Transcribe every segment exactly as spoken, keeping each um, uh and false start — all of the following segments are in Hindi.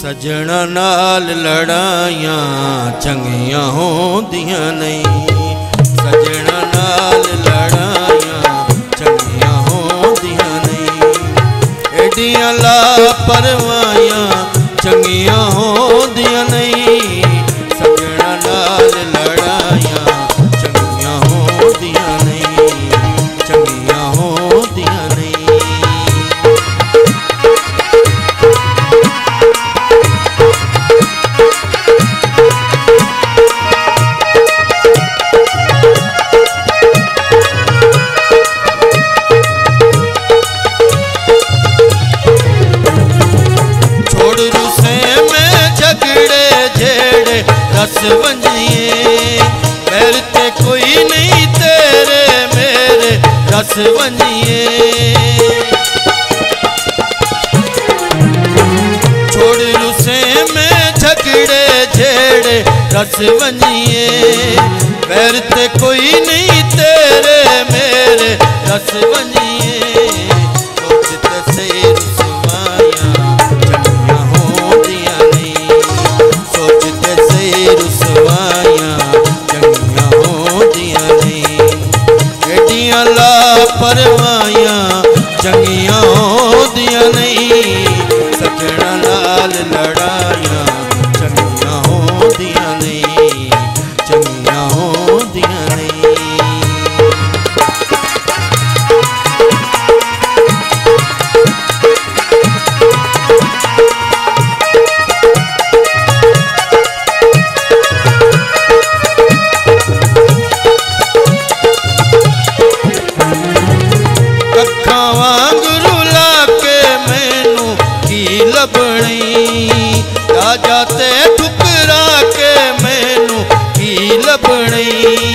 सजना नाल लड़ाइयां चंगियां होंदियां नहीं, सजना नाल लड़ाइयां चंगियां होंदियां नहीं, एडियां लापरवाहियां चंगियां होंदियां नहीं, सजना नाल लड़ाइयां चंगियां होंदियां नहीं, चंगियां होंदियां नहीं। रस वंजिए पैर ते कोई नहीं तेरे मेरे रस वंजिए, छोड़ रुसे में झगड़े झेड़े रस वंजिए पैर ते कोई नहीं तेरे मेरे रस वंजिए, सोचते से रुसवाइयां चंगियां होंदियां नहीं, सोचते से रुसवाइयां चंगियां होंदियां नहीं, एडियां लापरवाहियां चंगियां होंदियां नहीं, सजना नाल लड़ाइयां चंगियां होंदियां नहीं, चंगियां होंदियां नहीं। जाते ठुकरा के मैनू की लभनी,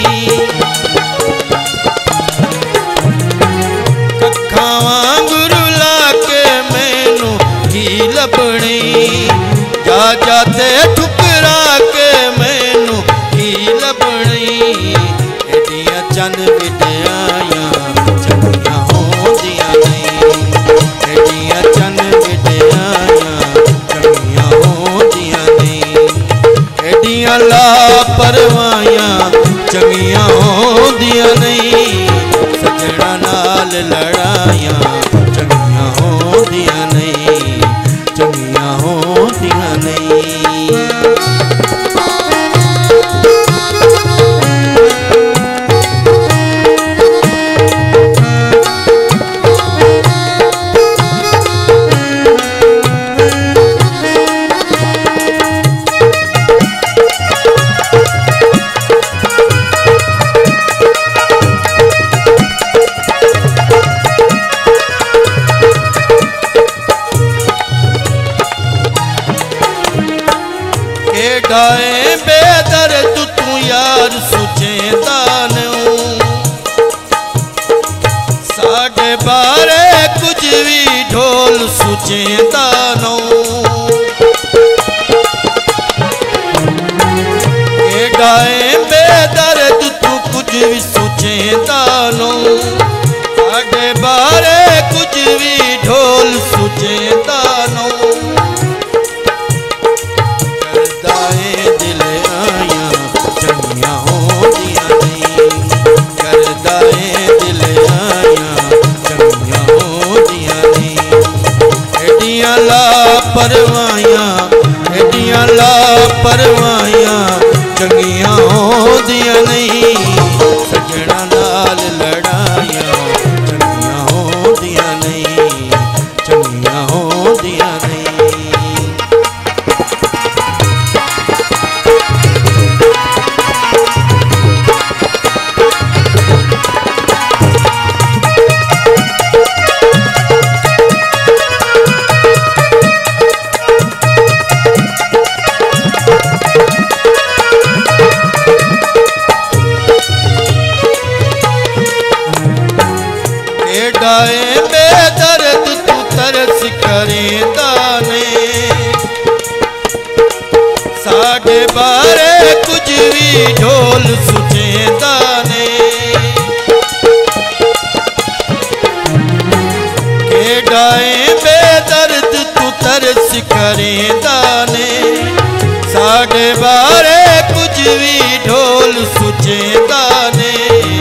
कखा वांगरू ला के मैनू की लभनी, जा जाते ठुकरा के मैनू की लभनी, एडियां चंद विद्यायां चंगियां होंदियां नहीं, एडियां चंद विद्यायां चंगियां होंदियां नहीं, एडियां लापरवाहियां चंगियां होंदियां नहीं, सजना नाल लड़ाइयां चंगियां होंदियां नहीं, चंगियां होंदियां नहीं। गाए बेदर्द तू यार सुचेंदा नूं, साढ़े बारे कुछ भी ढोल सुचेंदा नूं, गाए बेदर्द तू कुछ भी सुचेंदा नूं, साढ़े बारे कुछ भी ढोल सुचेंदा नूं, दिल आया चंगियां होंदियां नहीं, करदाए दिल आया चंगियां होंदियां नहीं, एडियां लापरवाहियां एडियां लापरवाहियां चंगियां होंदियां नहीं, सजना नाल लड़ाइयां चंगियां होंदियां नहीं, चंगियां होंदियां नहीं। गाए बेदर्द तू तरस करेंदा ने, साढ़े बारे कुछ भी ढोल सुचेंदा ने, के गाए बेदर्द तू तरस करेंदा ने साडे बारे कुछ भी ढोल सुचेंदा ने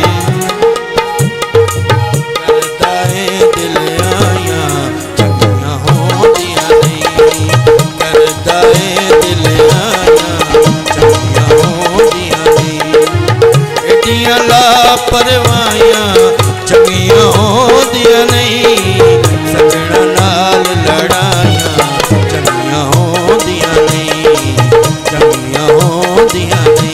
करदा है दिल आया चंगियां होंदियां नहीं करदा है दिल आया चंगियां होंदियां नहीं एडियां लापरवाहियां चंगियां होंदियां नहीं सजना नाल लड़ाइयां चंगियां होंदियां नहीं चंगियां होंदियां नहीं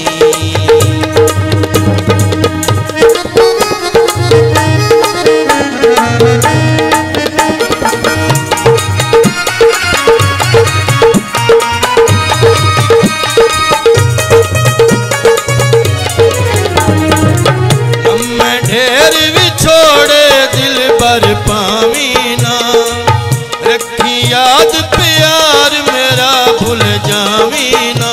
मैं ढेर भी छोड़े दिल भर पावी ना रखी याद प्यार मेरा भूल जावी ना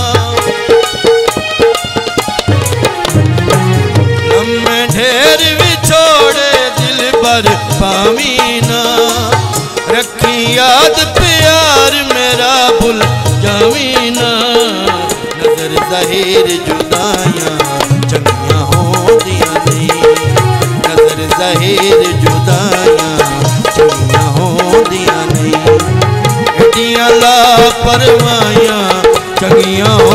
मैं ढेर भी छोड़े दिल भर पावी ना रखी याद प्यार मेरा भूल जावी ना नजर ज़हीर जुदाइयां चंगियां होंदियां नहीं नजर ज़हीर जुदाइयां चंगियां होंदियां नहीं एडियां लापरवाहियां चंगियां